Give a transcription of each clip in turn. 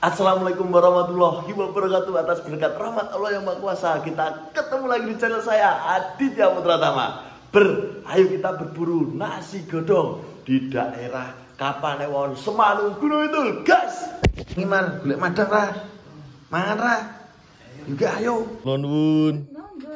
Assalamualaikum warahmatullahi wabarakatuh. Atas berkat rahmat Allah yang Maha Kuasa, kita ketemu lagi di channel saya, Aditya Putratama. Ayo kita berburu nasi godong di daerah Kapanewon, Semanung, Gunung Kidul, guys. Ngimar, golek madang ra. Mangan ra. Juga ayo. Nuwun.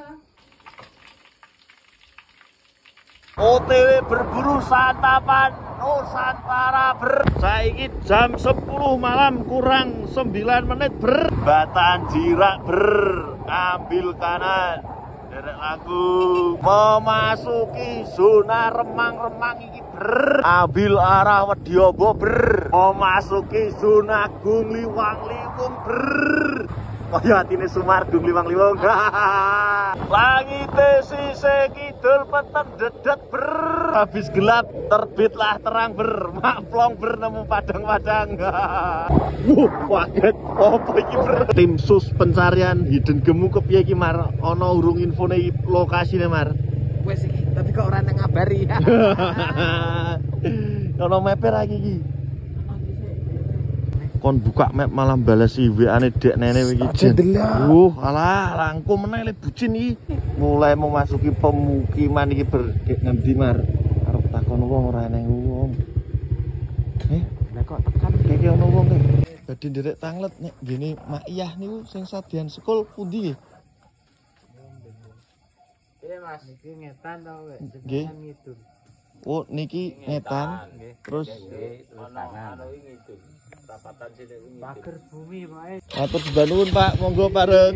OTW berburu santapan Nusantara saiki jam 10 malam kurang 9 menit Batan Jirak ambil kanan derek lagu memasuki zona remang-remang iki ambil arah Wediobo memasuki zona Gungliwang-Liwung kaya atine Sumar Gungliwang-Liwung langit sisih kidul peteng dedet habis gelap terbitlah terang makplong nemu padang-padang waget apa iki tim sus pencarian hidden gemu kepiye iki Mar ana urung infone lokasine Mar Wes iki tapi kok ora nang ngabari ana meper lagi iki kon buka map malah balas WA-ne dek nene iki jen. Alah langkung meneh le bucin iki. Mulai memasuki pemukiman iki berdek ngendi Mar? Arep takon wong ora eneng wong. Lah kok tekan iki ono wong e. Badhe nderek tanglet nek ngene Mak Iyah niku sing sadian sekol pundi nggih? Mas, iki ngetan to wek. Nggih. Oh, niki ngetan. Terus tangan. Pager bumi Pak. Matur nuwun Pak, monggo bareng.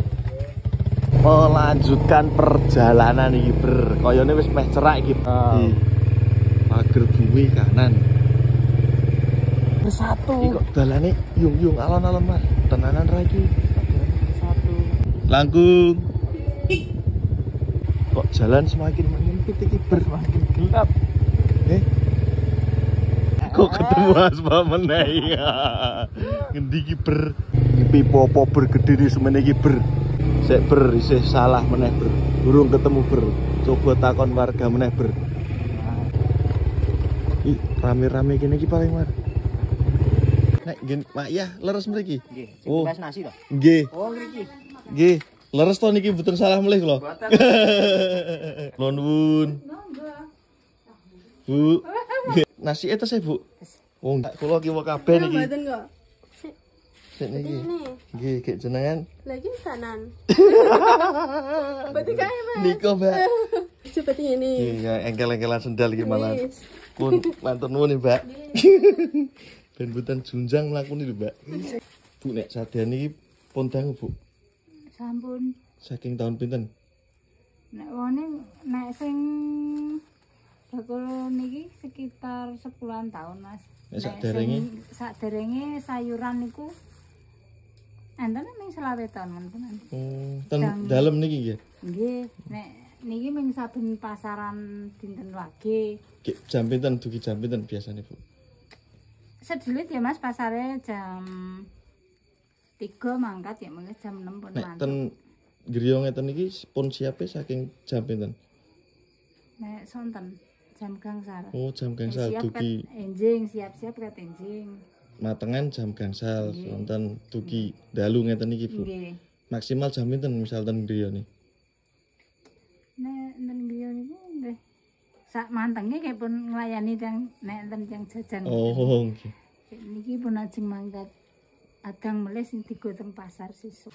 Melanjutkan perjalanan iki koyone wis meh cerak iki. Pager bumi kanan. Bersatu. Iki kok dalane yung alon-alon Mas. Tenanan ra iki. Satu. Langkung. Kok jalan semakin menyempit iki Semakin gelap. Kok ketemu aspal meneh ya. Ngendi ki pipo-po gede di semene iki sik isih salah meneh durung ketemu coba takon warga meneh ih rame-rame kene iki paling Mar nek nggih Mak Iyah leres mriki Nggih, oh nasi to nggih oh ngriki nggih leres to niki mboten salah melih kula nuwun Bu nasi itu saya Bu. Wong kula ki wae kabeh niki. Mboten kok. Sik niki. Nggih, gek jenengan. Lagi kanan. Berarti kae Mas. Niko, Mbak. Seperti ini. Iya, engkel-engkelan sendal iki malah. Pun matur nuwun Mbak. Ben mboten junjang mlakune lho, Mbak. Bu nek sadyan iki pun dangu, Bu. Sampun. Saking tahun pinten? Nek wone nek sing bakul niki sekitar 10-an tahun Mas. Nek saderenge sayuran niku enten ming 20 tahun menten. Ten dalem niki nggih. Nggih, nek niki ming saben pasaran dinten wage. Jam pinten dugi jam pinten biasane, Bu? Sedelit ya Mas, pasare jam 3 mangkat ya mengke jam 6 pun Nek mantap. ten griya ngeten iki pun siape saking jam pinten? Nek sonten jam gangsal. Oh, jam gangsal dugi enjing, siap-siap ket enjing. matengan jam gangsal wonten dugi dalu ngeten iki Bu. Nggih. Maksimal jam pinten misal ten griya niki? Nek enten griya niku nggih sak mantenge kaya pun nglayani teng nek enten teng jajan. Oh, nggih. Niki pun ajeng mangkat adang melih sing digo teng pasar sesuk.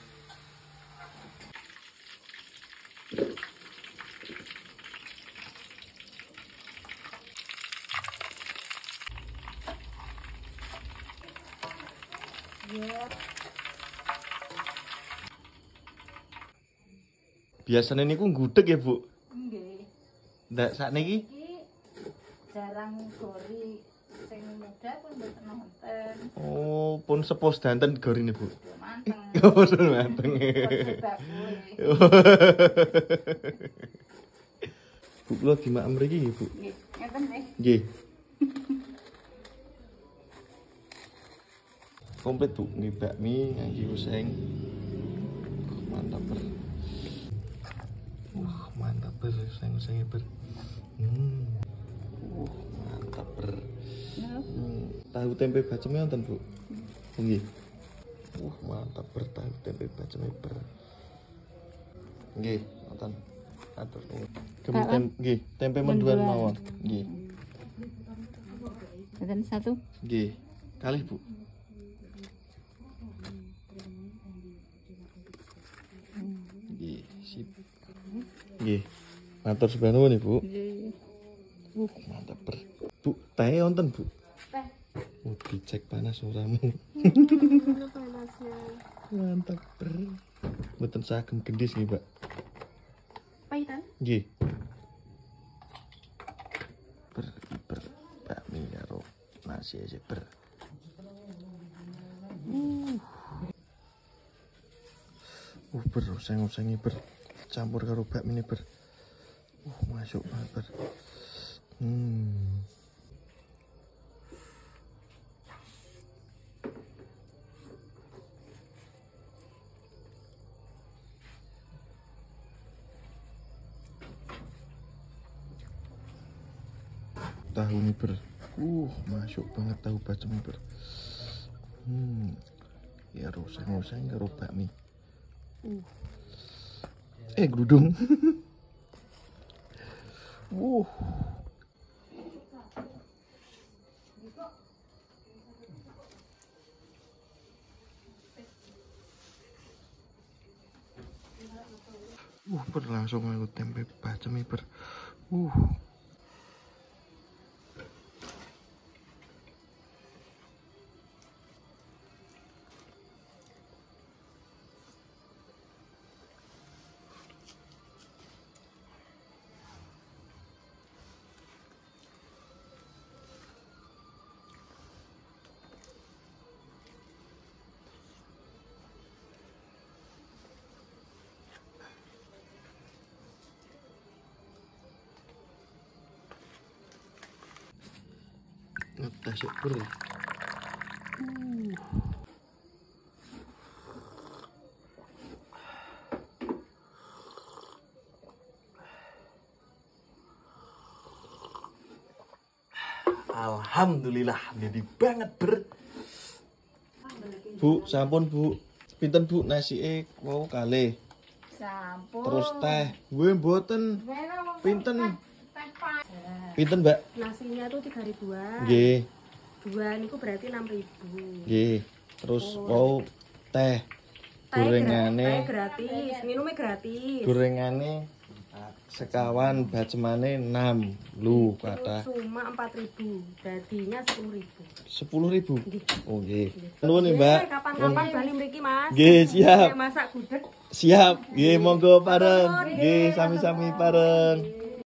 Biasane niku gudeg ya, Bu? Nggih. Ndak sakniki Iki jarang gori sing muda pun mboten nonton. oh pun sepuh danten gorine, Bu. Manteng. Oh, manteng. Bu kula dimak mriki nggih, Bu. Nggih, ngeten nggih. Nggih. Komplit Bu, nggih bakmi ngangge useng. Mantap mantap useng-usenge mantap tahu tempe bacemnya wonten Bu? Nggih. Mantap bertahan tempe bacem ber. Nggih, ngoten. Atur nggih, tempe menduan mawon. Nggih. Dan satu. Nggih. Kalih, Bu. Nggih, sip. Nggih. Matur sembah nuwun, Ibu. Nggih. Mantap ber. Bu, teh wonten, Bu. Teh. Dicek panas uramu. Mantap ber. Mboten sagem gendis nggih, Mbak. Pahitan? Nggih. Ber bakmi karo nasi aja ber. Ber oseng-osengi ber. Campur karo bakmi ber. Masuk banget ber. Tahu nih ber. Masuk banget tahu bacem ber. Ya roseng-roseng karo bakmi. Gludung. Ber langsung aku tempe bacem ber. Ngetes ber. Alhamdulillah, jadi banget ber. Bu, sampun Bu. Pinten Bu nasi mau kalih. Sampun. Terus teh. Gue mboten. Pinten? Teh Pak. Pinten, Mbak? Nasinya tuh 3.000-an. Nggih. 2 niku berarti 6.000. Nggih. Terus mau teh. Teh Gorengane. gratis, minumnya gratis. Gorengane sekawan bacemane 6. Lu kata. Cuma 4.000. Dadinya 10.000. 10.000. Oh nggih. Nuwun nih, Mbak. Kapan-kapan bali mriki, Mas. Nggih, siap. Masak gudeg. Siap. Nggih, monggo pareng. Nggih, sami-sami pareng.